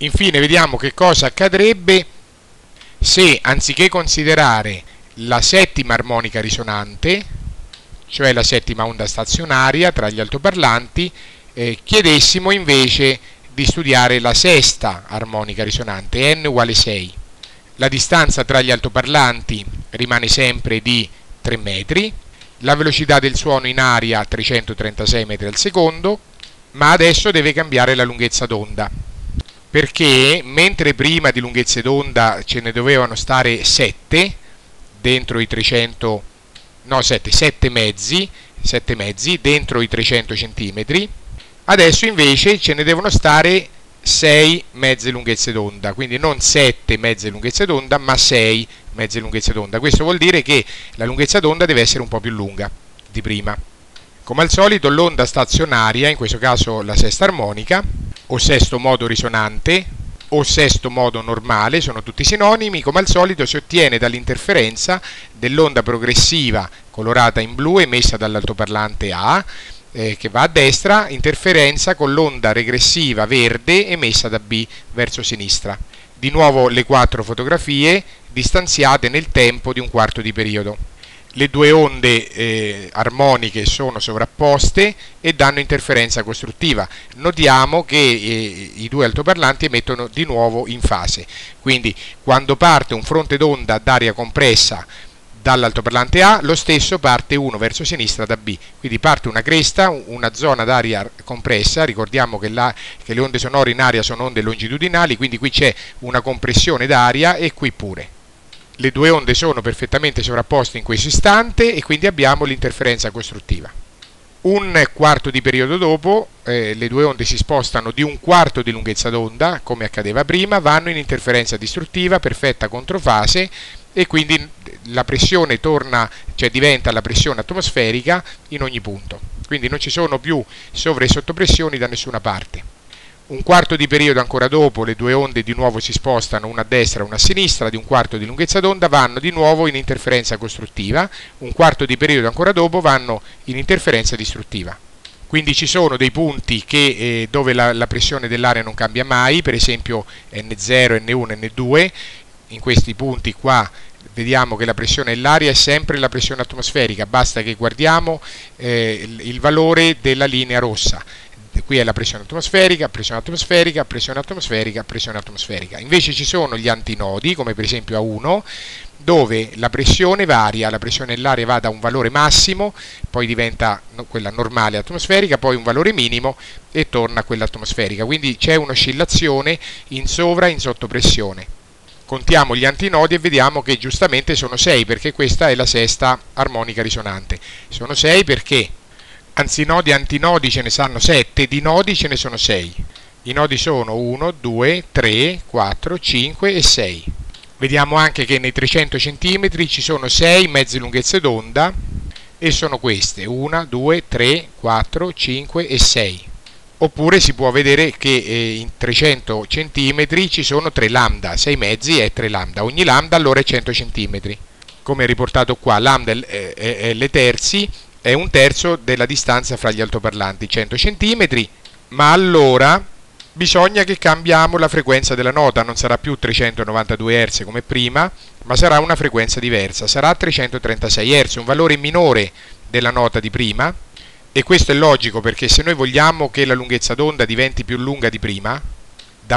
Infine vediamo che cosa accadrebbe se, anziché considerare la settima armonica risonante, cioè la settima onda stazionaria tra gli altoparlanti, chiedessimo invece di studiare la sesta armonica risonante, n uguale 6. La distanza tra gli altoparlanti rimane sempre di 3 metri, la velocità del suono in aria 336 metri al secondo, ma adesso deve cambiare la lunghezza d'onda, perché mentre prima di lunghezze d'onda ce ne dovevano stare 7 dentro i 300, no 7 mezzi dentro i 300 cm, adesso invece ce ne devono stare 6 mezze lunghezze d'onda, quindi non 7 mezze lunghezze d'onda ma 6 mezze lunghezze d'onda. Questo vuol dire che la lunghezza d'onda deve essere un po' più lunga di prima. Come al solito l'onda stazionaria, in questo caso la sesta armonica, o sesto modo risonante, o sesto modo normale, sono tutti sinonimi, come al solito si ottiene dall'interferenza dell'onda progressiva colorata in blu emessa dall'altoparlante A, che va a destra, interferenza con l'onda regressiva verde emessa da B verso sinistra. Di nuovo le 4 fotografie distanziate nel tempo di un quarto di periodo. Le due onde armoniche sono sovrapposte e danno interferenza costruttiva. Notiamo che i due altoparlanti emettono di nuovo in fase. Quindi quando parte un fronte d'onda d'aria compressa dall'altoparlante A, lo stesso parte uno verso sinistra da B. Quindi parte una cresta, una zona d'aria compressa. Ricordiamo che le onde sonore in aria sono onde longitudinali, quindi qui c'è una compressione d'aria e qui pure. Le due onde sono perfettamente sovrapposte in questo istante e quindi abbiamo l'interferenza costruttiva. Un quarto di periodo dopo le due onde si spostano di un quarto di lunghezza d'onda, come accadeva prima, vanno in interferenza distruttiva, perfetta controfase, e quindi la pressione diventa la pressione atmosferica in ogni punto. Quindi non ci sono più sovra e sottopressioni da nessuna parte. Un quarto di periodo ancora dopo le due onde di nuovo si spostano, una a destra e una a sinistra, di un quarto di lunghezza d'onda, vanno di nuovo in interferenza costruttiva. Un quarto di periodo ancora dopo vanno in interferenza distruttiva. Quindi ci sono dei punti dove la pressione dell'aria non cambia mai, per esempio N0, N1, N2. In questi punti qua vediamo che la pressione dell'aria è sempre la pressione atmosferica, basta che guardiamo il valore della linea rossa. Qui è la pressione atmosferica, pressione atmosferica, pressione atmosferica, pressione atmosferica. Invece ci sono gli antinodi, come per esempio A1, dove la pressione varia, la pressione dell'aria va da un valore massimo, poi diventa quella normale atmosferica, poi un valore minimo e torna a quella atmosferica. Quindi c'è un'oscillazione in sovra e in sottopressione. Contiamo gli antinodi e vediamo che giustamente sono 6, perché questa è la sesta armonica risonante. Sono 6 perché anzinodi e antinodi ce ne stanno 7, di nodi ce ne sono 6. I nodi sono 1, 2, 3, 4, 5 e 6. Vediamo anche che nei 300 cm ci sono 6 mezze lunghezze d'onda e sono queste: 1, 2, 3, 4, 5 e 6. Oppure si può vedere che in 300 cm ci sono 3 lambda, 6 mezzi è 3 lambda. Ogni lambda allora è 100 cm. Come è riportato qua, lambda è le terzi, è un terzo della distanza fra gli altoparlanti, 100 cm, ma allora bisogna che cambiamo la frequenza della nota, non sarà più 392 Hz come prima, ma sarà una frequenza diversa, sarà 336 Hz, un valore minore della nota di prima, e questo è logico perché se noi vogliamo che la lunghezza d'onda diventi più lunga di prima, da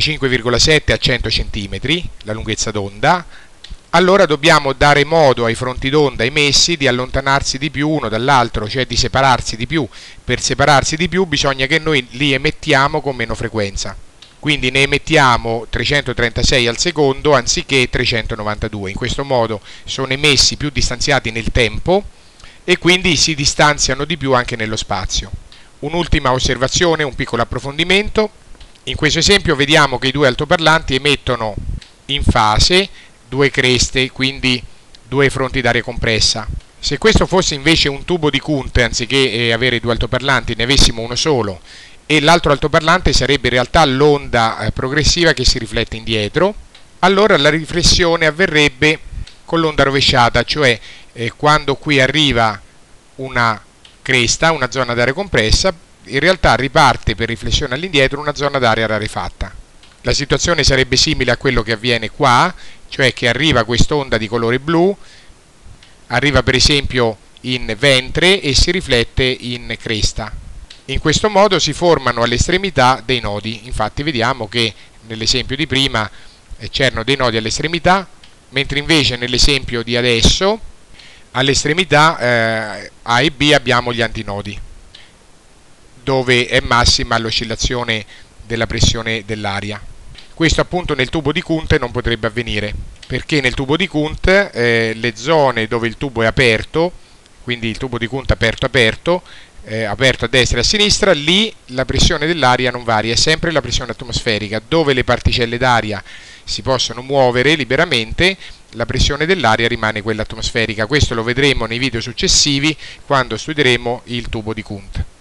85,7 a 100 cm, la lunghezza d'onda, allora dobbiamo dare modo ai fronti d'onda emessi di allontanarsi di più uno dall'altro, cioè di separarsi di più. Per separarsi di più bisogna che noi li emettiamo con meno frequenza. Quindi ne emettiamo 336 al secondo anziché 392. In questo modo sono emessi più distanziati nel tempo e quindi si distanziano di più anche nello spazio. Un'ultima osservazione, un piccolo approfondimento. In questo esempio vediamo che i due altoparlanti emettono in fase due creste, quindi due fronti d'aria compressa. Se questo fosse invece un tubo di Kundt, anziché avere due altoparlanti ne avessimo uno solo, e l'altro altoparlante sarebbe in realtà l'onda progressiva che si riflette indietro, allora la riflessione avverrebbe con l'onda rovesciata, cioè quando qui arriva una cresta, una zona d'aria compressa, in realtà riparte per riflessione all'indietro una zona d'aria rarefatta. La situazione sarebbe simile a quello che avviene qua, cioè che arriva quest'onda di colore blu, arriva per esempio in ventre e si riflette in cresta. In questo modo si formano all'estremità dei nodi. Infatti vediamo che nell'esempio di prima c'erano dei nodi all'estremità, mentre invece nell'esempio di adesso all'estremità A e B abbiamo gli antinodi, dove è massima l'oscillazione della pressione dell'aria. Questo appunto nel tubo di Kundt non potrebbe avvenire, perché nel tubo di Kundt le zone dove il tubo è aperto, quindi il tubo di Kundt aperto a destra e a sinistra, lì la pressione dell'aria non varia, è sempre la pressione atmosferica. Dove le particelle d'aria si possono muovere liberamente, la pressione dell'aria rimane quella atmosferica. Questo lo vedremo nei video successivi quando studieremo il tubo di Kundt.